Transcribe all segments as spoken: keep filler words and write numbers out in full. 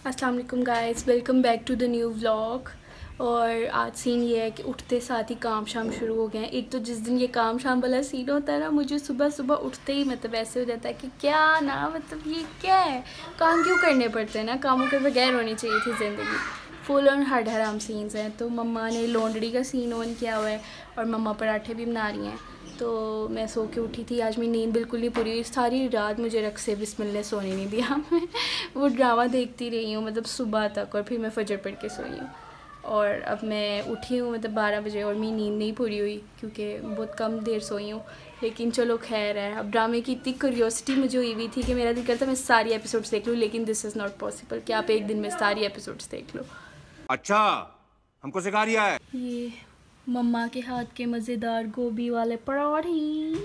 अस्सलाम वालेकुम guys, welcome back to the new vlog. और आज सीन ये है कि उठते साथ ही काम शाम शुरू हो गए हैं। एक तो जिस दिन ये काम शाम वाला सीन होता है ना, मुझे सुबह सुबह उठते ही मतलब ऐसे हो जाता है कि क्या ना मतलब ये क्या है, काम क्यों करने पड़ते हैं ना, कामों के बगैर होनी चाहिए थी ज़िंदगी। फुल ऑन हर हराम सीन्स हैं। तो मम्मा ने लॉन्ड्री का सीन ऑन किया हुआ है और मम्मा पराठे भी बना रही हैं। तो मैं सो के उठी थी, आज मेरी नींद बिल्कुल नहीं पूरी हुई। सारी रात मुझे रख से बिस्मिल्लाह ने सोने नहीं दिया। मैं वो ड्रामा देखती रही हूँ मतलब सुबह तक, और फिर मैं फजर पढ़ के सोई हूँ। और अब मैं उठी हूँ मतलब बारह बजे और मेरी नींद नहीं पूरी हुई क्योंकि बहुत कम देर सोई हूँ। लेकिन चलो खैर है। अब ड्रामे की इतनी क्यूरियोसिटी मुझे हुई हुई थी कि मेरा दिल करता मैं सारी एपिसोड्स देख लूँ, लेकिन दिस इज़ नॉट पॉसिबल कि आप एक दिन में सारी एपिसोड्स देख लो। अच्छा, हमको सिखा रिया है। ये मम्मा के हाथ के मज़ेदार गोभी वाले पराठे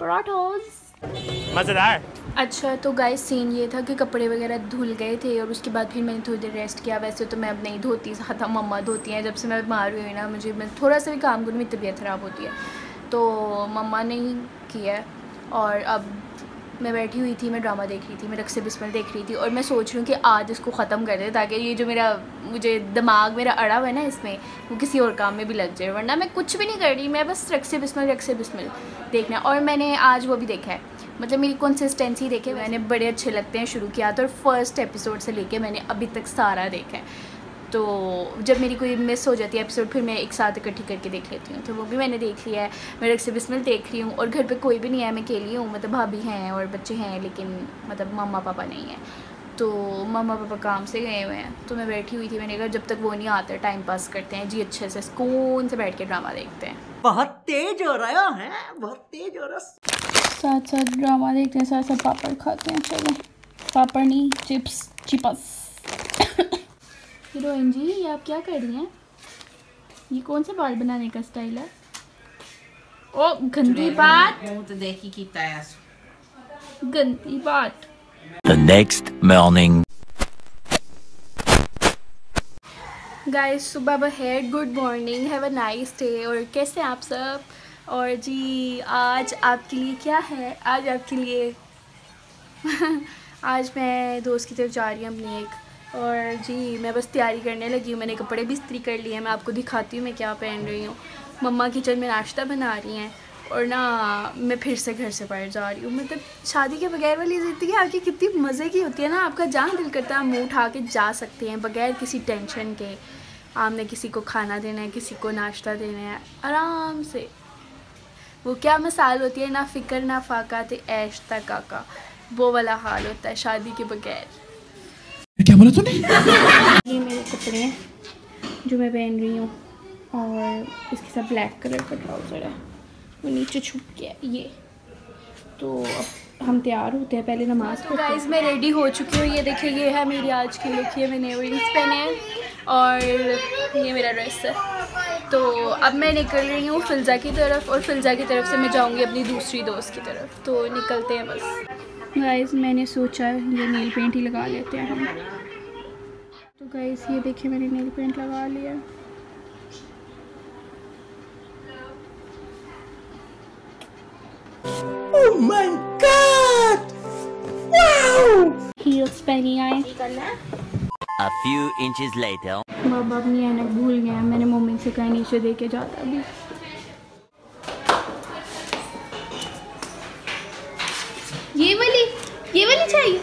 पराठोस मज़ेदार। अच्छा तो गाइस सीन ये था कि कपड़े वगैरह धुल गए थे और उसके बाद फिर मैंने थोड़ी देर रेस्ट किया। वैसे तो मैं अब नहीं धोती, ख़त्म मम्मा धोती हैं। जब से मैं बीमार हुई ना, मुझे मैं थोड़ा सा भी काम करूँ मेरी तबीयत ख़राब होती है, तो मम्मा ने ही किया है। और अब मैं बैठी हुई थी, मैं ड्रामा देख रही थी, मैं रक्से बिस्मिल देख रही थी और मैं सोच रही हूँ कि आज इसको ख़त्म कर दे ताकि ये जो मेरा मुझे दिमाग मेरा अड़ा हुआ है ना इसमें, वो किसी और काम में भी लग जाए। वरना मैं कुछ भी नहीं कर रही, मैं बस रक्से बिस्मिल रक्से बिस्मिल देखना। और मैंने आज वो भी देखा है, मतलब मेरी कंसिस्टेंसी देखे मैंने, बड़े अच्छे लगते हैं। शुरू किया था और फर्स्ट एपिसोड से लेके मैंने अभी तक सारा देखा है। तो जब मेरी कोई मिस हो जाती है एपिसोड, फिर मैं एक साथ इकट्ठी करके देख लेती हूँ। तो वो भी मैंने देख लिया है। मैं रक्से बिस्मिल देख रही हूँ और घर पे कोई भी नहीं है, मैं अकेली हूँ। मतलब भाभी हैं और बच्चे हैं, लेकिन मतलब मम्मा पापा नहीं हैं। तो मम्मा पापा काम से गए हुए हैं, तो मैं बैठी हुई थी। मैंने कहा जब तक वो नहीं आते टाइम पास करते हैं जी, अच्छे से सुकून से बैठ के ड्रामा देखते हैं। बहुत तेज हो रहा है, बहुत तेज हो रहा है। साथ साथ ड्रामा देखते हैं, साथ साथ पापड़ खाते हैं। चलो पापड़ नहीं, चिप्स चिपस। हीरोइन जी, ये आप क्या कर रही हैं? ये कौन सा बाल बनाने का स्टाइल है? ओ गंदी बात, मुंह तो देखी कीता है। गंदी बात। The next morning. गाइस सुबह बखैर, good morning, have a nice day. और कैसे हैं आप सब? और जी आज आपके लिए क्या है? आज आपके लिए आज मैं दोस्त की तरफ जा रही हूँ अपनी एक, और जी मैं बस तैयारी करने लगी हूँ। मैंने कपड़े भी इस्त्री कर लिए हैं, मैं आपको दिखाती हूँ मैं क्या पहन रही हूँ। मम्मा किचन में नाश्ता बना रही हैं और ना मैं फिर से घर से बाहर जा रही हूँ। मतलब शादी के बगैर वाली ज़िंदगी आपकी कितनी मज़े की होती है ना। आपका जहाँ दिल करता है मुँह उठा के जा सकते हैं बगैर किसी टेंशन के। आपने किसी को खाना देना है, किसी को नाश्ता देना है, आराम से। वो क्या मिसाल होती है, ना फ़िक्र ना फाका थे ऐश तक काका, वो वाला हाल होता है शादी के बगैर। क्या बोला तूने? ये मेरे कपड़े हैं जो मैं पहन रही हूँ, और इसके साथ ब्लैक कलर का ट्राउज़र है, वो नीचे छुप गया ये। तो अब हम तैयार होते हैं, पहले नमाज़ पढ़ते हैं। गाइस मैं रेडी हो चुकी हूँ। ये देखिए, ये है मेरी आज की लुक। ये मैंने इयररिंग्स पहने हैं और ये मेरा ड्रेस है। तो अब मैं निकल रही हूँ फिल्ज़ा की तरफ, और फिल्ज़ा की तरफ से मैं जाऊँगी अपनी दूसरी दोस्त की तरफ। तो निकलते हैं बस। गाइस मैंने सोचा ये नेल पेंट ही लगा लेते हैं हम। तो गाइस ये देखिए मैंने नेल पेंट लगा लिया। Oh my God! Wow! Heels पहनी आए। A few inches later. बाबा अपनी ऐनक भूल गया, मैंने मम्मी से कहा नीचे दे के जाता अभी। ये वाली ये वाली चाहिए।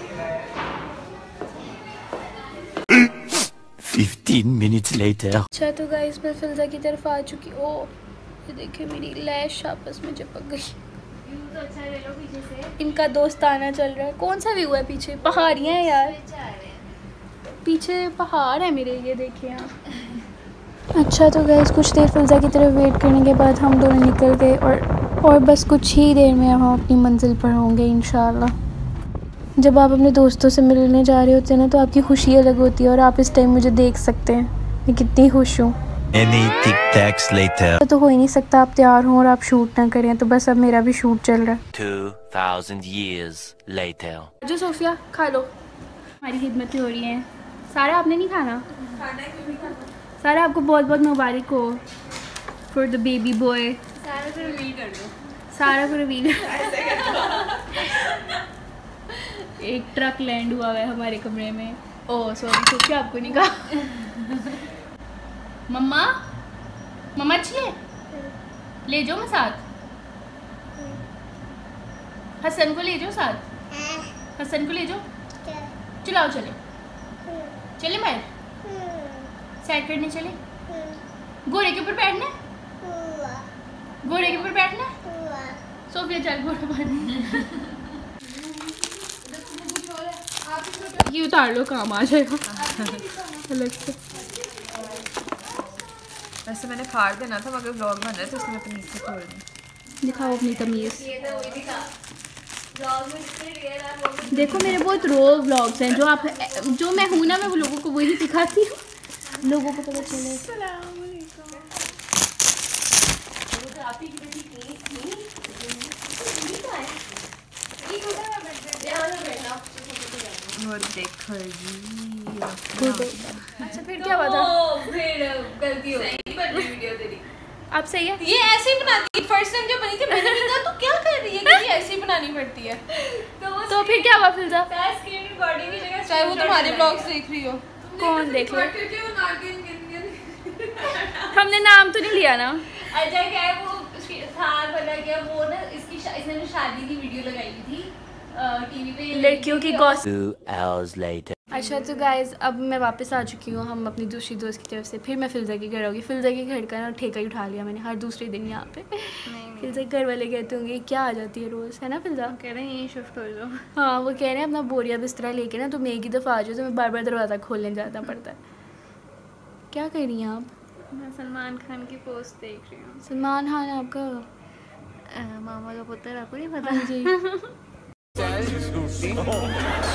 Fifteen minutes later. अच्छा तो गाइस मैं फिल्ज़ा की तरफ आ चुकी। ओ ये देखिए मेरी लैश आपस में चिपक गई। तो अच्छा ले लो पीछे से। इनका दोस्ताना चल रहा है। कौन सा व्यू है पीछे? पहाड़ियाँ हैं यार, पीछे पहाड़ है मेरे, ये देखिए आप। अच्छा तो गाइस कुछ देर फिल्ज़ा की तरफ वेट करने के बाद हम दोनों निकल गए, और और बस कुछ ही देर में हम अपनी मंजिल पर होंगे इंशाल्लाह। जब आप अपने दोस्तों से मिलने जा रहे होते हैं ना, तो आपकी खुशी अलग होती है। और आप इस टाइम मुझे देख सकते हैं, मैं कितनी खुश हूँ। Any tic tacs later. तो हो ही नहीं सकता आप तैयार हों और आप शूट ना करें। तो बस अब मेरा भी शूट चल रहा है। Two thousand years later. जो सोफिया खा लो, हमारी खिदमतें हो रही हैं। सारा आपने नहीं खाना? खाना क्यों नहीं खाना? सारा आपको बहुत बहुत मुबारक हो फॉर द बेबी बॉय। सारा को रिवील कर दो। सारा को रिवील एक ट्रक लैंड हुआ है हमारे कमरे में। ओह सॉरी कुछ आपको नहीं कहा। मम्मा मम्मा चले ले जाओ मैं साथ, हसन को ले जाओ साथ, हसन को ले जाओ, चलाओ चले चले मैं सैर करने चले, घोड़े के ऊपर बैठना, घोड़े के ऊपर बैठना, सोफिया चल घोड़ा बैठ, ये उतार लो काम आ जाएगा अलग से। वैसे मैंने फाड़ देना था मगर व्लॉग बन रहा था इसलिए मैं तमीज़ से छोड़ दी। दिखाओ अपनी तमीज़। देखो मेरे बहुत रो व्लॉग्स हैं जो आप जो मैं हूँ ना मैं वो लोगों को वही दिखाती हूँ, लोगों को पता चले। और देखो जी अच्छा फिर क्या हुआ था? फिर गलती हो गई वीडियो तेरी। आप सही है? ये ऐसे ही बनाती है, फर्स्ट टाइम जब बनी थी मैंने भी कहा तो क्या कर रही है कि ये ऐसे ही बनानी पड़ती है। तो, तो फिर क्या हुआ फिल्जा? स्क्रीन रिकॉर्डिंग की जगह चाहे वो तुम्हारे ब्लॉग्स देख रही हो। कौन देख रहा है? हमने नाम तो नहीं लिया ना। अच्छा क्या है वो था वाला क्या वो ना इसकी इसने शादी की वीडियो लगाई थी टीवी पे लड़कियों की गॉसिप। Two hours later. अच्छा तो गाइज अब मैं वापस आ चुकी हूँ हम अपनी दूसरी दोस्त की तरफ से। फिर मैं फिल्जा के घर होगी, फिल्जा के घर का ना ठेका ही उठा लिया मैंने हर दूसरे दिन यहाँ पे। फिल्जा के घर वाले कहते होंगे क्या आ जाती है रोज़, है ना फिल्जा? कह रहे हैं यहीं शिफ्ट हो जाओ। हाँ वो कह रहे हैं अपना बोरिया बिस्तरा लेके ना तुम एक ही दफ़ा आ जाओ, तो मैं बार बार दरवाज़ा खोलने जाना पड़ता है। क्या कर रही हैं आप? मैं सलमान खान की पोस्ट देख रही हूँ। सलमान खान आपका मामा का पुत्र आपको नहीं पता? हाँ जी।